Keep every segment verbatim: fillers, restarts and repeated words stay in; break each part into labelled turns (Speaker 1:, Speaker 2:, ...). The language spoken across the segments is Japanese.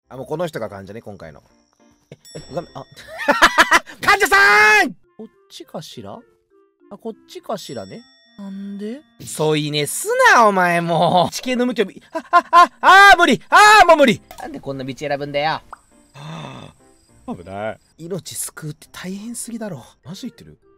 Speaker 1: あ、もうこの人が患者ね、今回の。え、え、画面、あ、患者さーん。こっちかしら？あ、こっちかしらね。なんで？そういねすな、お前もう。地形の向きを見、あ、あ、あ、あー無理、あーもう無理。なんでこんな道選ぶんだよ。はあ、危ない。命救うって大変すぎだろ。マジ言ってる？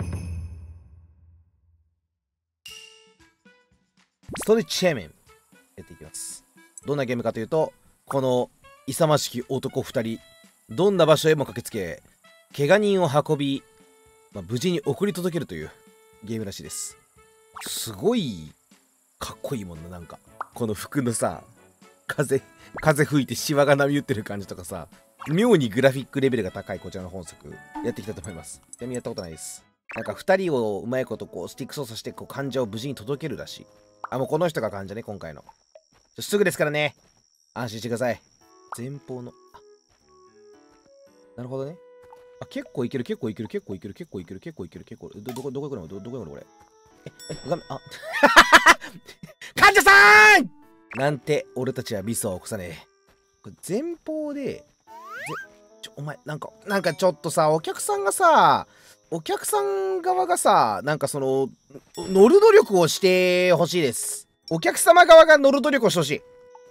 Speaker 1: ストレッチチェーメンやっていきます。どんなゲームかというと、この勇ましき男ふたり、どんな場所へも駆けつけ、怪我人を運び、まあ、無事に送り届けるというゲームらしいです。すごいかっこいいもんな。なんかこの服のさ、風風吹いてシワが波打ってる感じとかさ、妙にグラフィックレベルが高いこちらの本作やっていきたいと思います。ちなみにやったことないです。なんかふたりをうまいことこうスティック操作してこう患者を無事に届けるらしい。あ、もうこの人が患者ね、今回の。すぐですからね、安心してください。前方の、あ、なるほどね。あ、結構いける、結構いける、結構いける、結構いける、結構いける、結構、ど、どこ、どこ行くの？ど、どこ行くのこれ。え、え、画面、あ、患者さーんなんて、俺たちはミスを起こさねえ。これ前方で、ぜ、ちょ、お前、なんか、なんかちょっとさ、お客さんがさ、お客さん側がさ、なんかその、乗る努力をしてほしいです。お客様側が乗る努力をしてほしい。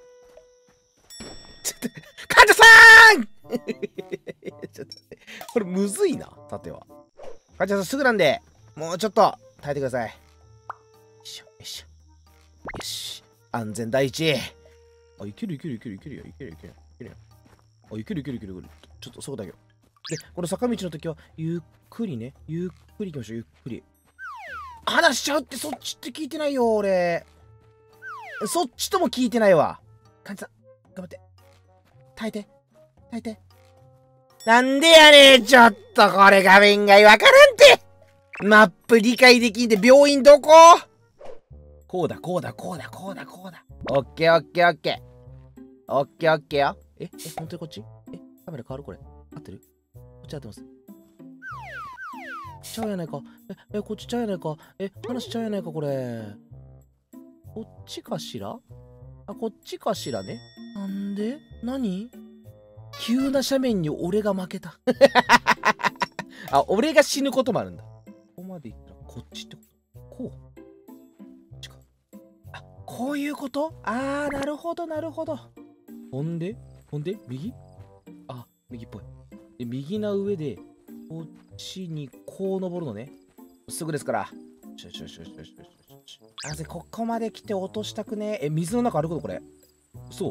Speaker 1: ちょっと、患者さーんちょっと、これむずいな、さては。患者さんすぐなんで、もうちょっと耐えてください。よいしょ、よいしょ。よし。安全第一。あ、いけるいけるいけるいけるよ、いけるいけるいけるよ。あ、いけるいけるいけるいける。ちょっとそうだけど。で、この坂道の時は、ゆっくりね、ゆっくり行きましょう、ゆっくり。話しちゃうって、そっちって聞いてないよ、俺。そっちとも聞いてないわ。患者さん、頑張って。耐えて、耐えて。なんでやねん、ちょっとこれ画面がわからんて。マップ理解できんで、病院どこ？こうだ、こうだ、こうだ、こうだ、こうだ。オッケーオッケーオッケー。オッケーオッケーよ。え、え、本当にこっち？え、カメラ変わるこれ。合ってる？こっち合ってます。ちゃうやないか。え、え、こっちちゃうやないか。え、話しちゃうやないか、これ。こっちかしら？あ、こっちかしらね。なんで？何？急な斜面に俺が負けた。あ、俺が死ぬこともあるんだ。ここまで行ったらこっちってこと？こう？こっちか。あ、こういうこと？あー、なるほど、なるほど。ほんでほんで右？あ、右っぽい。で、右な上で、こっちにこう登るのね。すぐですから。ちょちょちょちょちょちょちょ。あ、ぜ、ここまで来て落としたくねえ。え、水の中歩くのこれ。そう。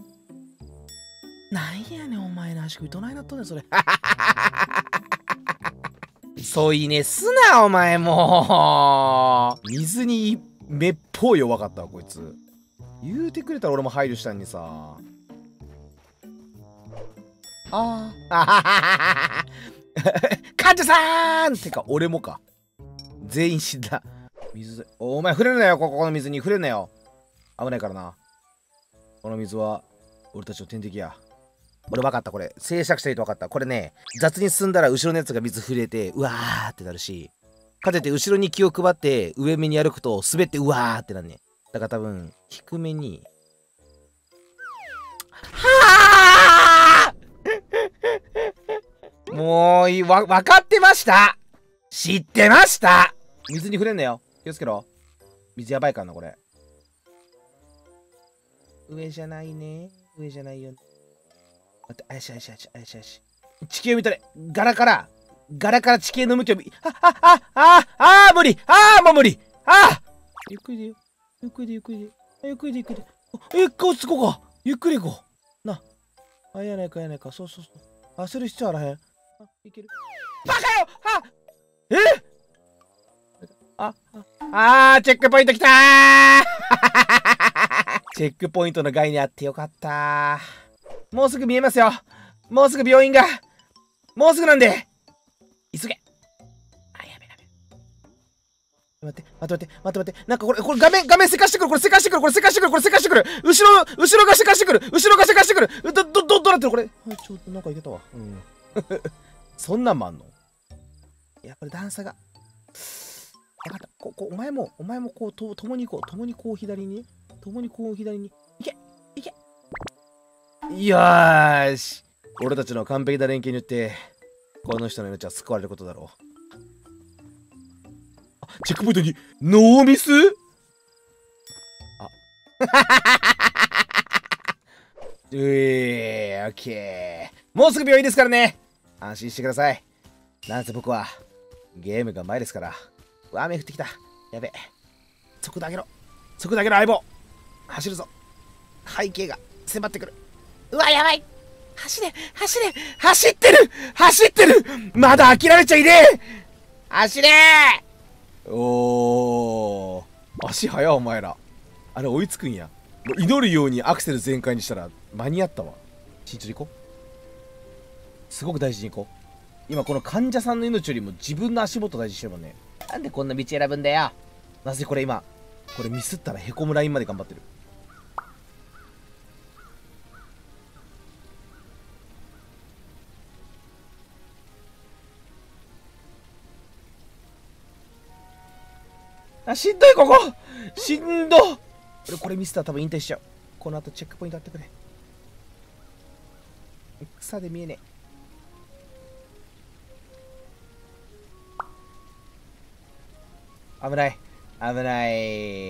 Speaker 1: なんやねん、お前の足首どないなっとんねん、それ。そういねすな、お前もう。水にめっぽう弱かったわ、こいつ。言うてくれたら俺も配慮したんにさ。ああ。患者さんってか、俺もか。全員死んだ。水、お前触れるなよ、ここの水に触れるなよ。危ないからな。この水は、俺たちの天敵や。俺分かった、これ。静寂した人分かった。これね、雑に進んだら後ろのやつが水触れて、うわーってなるし、かといって後ろに気を配って上目に歩くと滑ってうわーってなんね。だから多分、低めに。はーもういい、わ、分かってました。知ってました。水に触れんなよ。気をつけろ。水やばいからな、これ。上じゃないね。上じゃないよね。待って、あやしあやしあやしあやしあやし。地形を見たれ。柄から、柄から地形の向きを見、あ、あ、あ、あ、あ、あ、無理。ああ、もう無理。ああ。ゆっくりでよ。ゆっくりでゆっくりで。ゆっくりでゆっくりで。え、こっちこか。ゆっくり行こう。な。あ、やないかやないか。そうそうそう。焦る必要あらへん。あ、いける。バカよ。あ、えあ、あ、あー、チェックポイントきたーチェックポイントの概念あってよかったー。もうすぐ見えますよ。もうすぐ病院が。もうすぐなんで。急げ。あ、やべやべ。待って、待って待って、待って待って。なんかこれ、これ画面、画面せかしてくる。これせかしてくる。これせかしてくる。これせかしてくる。後ろ、後ろがせかしてくる。後ろがせかしてくる。ど、ど、ど、どうなってるこれ。あ、ちょっとなんかいけたわ。うん。そんなんもあんの？いや、これ段差が。分かった。こ、こ、お前も、お前もこう、と、共にこう、共にこう左に、共にこう左に。いけいけよーし、俺たちの完璧な連携によってこの人の命は救われることだろう。あ、チェックポイントにノーミス。あうえー、オッケー。もうすぐ病院ですからね、安心してください。なんせ僕はゲームがうまいですから。うわ、雨降ってきた。やべえ、速度上げろ、速度上げろ相棒。走るぞ、背景が迫ってくる。うわ、やばい、走れ走れ、走ってる走ってる、まだ諦めちゃいねえ、走れー。おー、足速いお前ら。あれ追いつくんや。もう祈るようにアクセル全開にしたら間に合ったわ。慎重に行こう、すごく大事に行こう。今この患者さんの命よりも自分の足元大事にしてるもんね。なんでこんな道選ぶんだよ。なぜこれ今これミスったらへこむラインまで頑張ってる。あ、しんどい、ここしんど。俺これミスったら多分引退しちゃう。この後チェックポイントあってくれ。草で見えねえ。危ない危ない。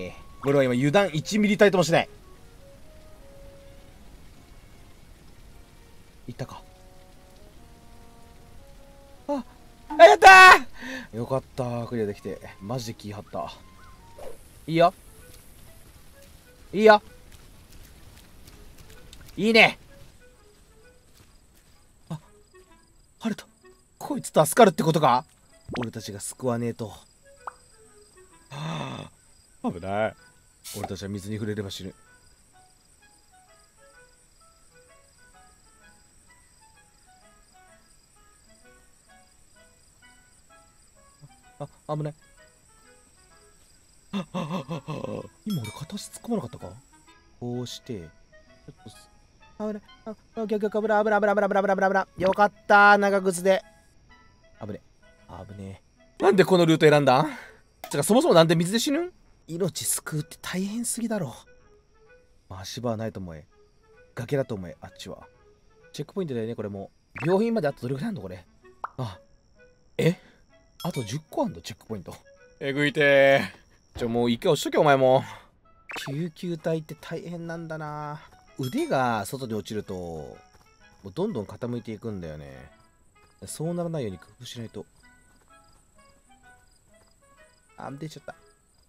Speaker 1: 俺は今油断いちミリたりともしない。いったか。ああ、やったー、よかったー、クリアできて。マジで気張った。いいよいいよ、いいね。あ、晴れた。こいつ助かるってことか。俺たちが救わねえと。はあ、危ない。俺たちは水に触れれば死ぬ。あ、危ない。今俺片足突っ込まなかったか。こうしてちょっと危ない。あ、あ、逆逆危ない危ない危ない危ない危ない危ない危ない。よかったー、長靴で。危ね危ねえ。なんでこのルート選んだん。てかそもそもなんで水で死ぬん。命救うって大変すぎだろ。足場はないと思え、崖だと思え。あっちはチェックポイントだよね。これも病院まであとどれくらいあんのこれ。あ、え、あとじゅっこあんのチェックポイント。えぐいてー。ちょ、もう一回押しとけお前も。救急隊って大変なんだな。腕が外に落ちるともうどんどん傾いていくんだよね。そうならないように工夫しないと。あ、出ちゃった。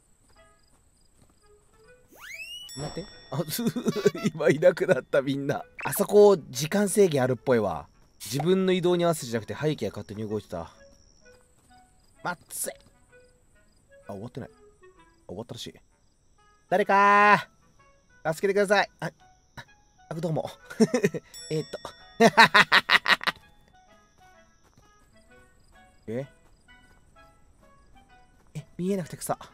Speaker 1: 待って、あ今いなくなった。みんなあそこ時間制限あるっぽいわ。自分の移動に合わせてじゃなくて背景が勝手に動いてた。待っつい。あ、終わってない。あ、終わったらしい。誰かー助けてください。あ、あ、どうもえっとええ、見えなくて草。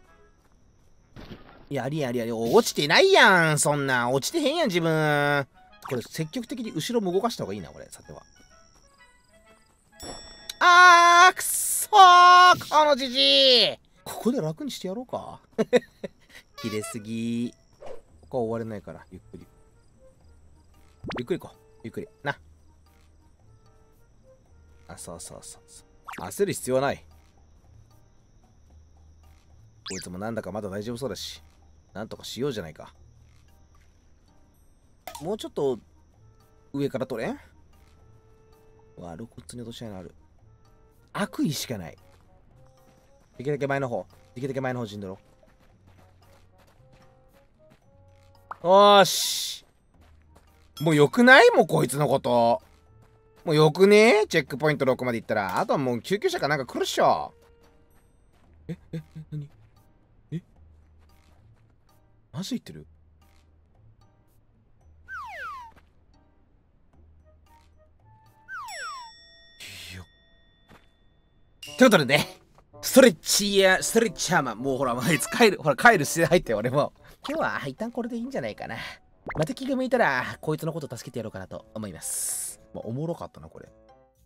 Speaker 1: いや、ありやありやり、落ちてないやん。そんな落ちてへんやん自分。これ積極的に後ろも動かした方がいいな、これ。さては。あー、くっそー、このじじい。ここで楽にしてやろうか切れすぎ。ここは終われないからゆっくりゆっくり行こう。ゆっくりな。あ、そうそうそうそう、焦る必要はない。こいつもなんだかまだ大丈夫そうだし、なんとかしようじゃないか。もうちょっと上から取れん。うわ、露骨に落とし穴ある。悪意しかない。できるだけ前の方、できるだけ前の方陣取ろう。よーし、もうよくない？もうこいつのこと。もうよくねえ？チェックポイントろくまで行ったら、あとはもう救急車かなんか来るっしょ。え、え、え、なに？え？マジ言ってる？いや。ということでね、ストレッチや、ストレッチャーマン、もうほら、あいつ帰る、ほら、帰る姿勢入って俺も。今日は一旦これでいいんじゃないかな。また気が向いたら、こいつのこと助けてやろうかなと思います。まあ、おもろかったな、これ。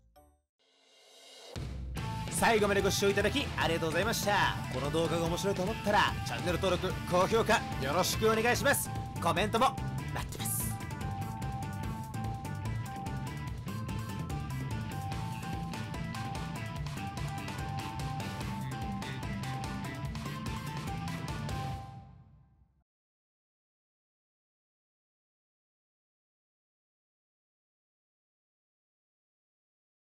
Speaker 1: 最後までご視聴いただきありがとうございました。この動画が面白いと思ったら、チャンネル登録、高評価よろしくお願いします。コメントも待ってます。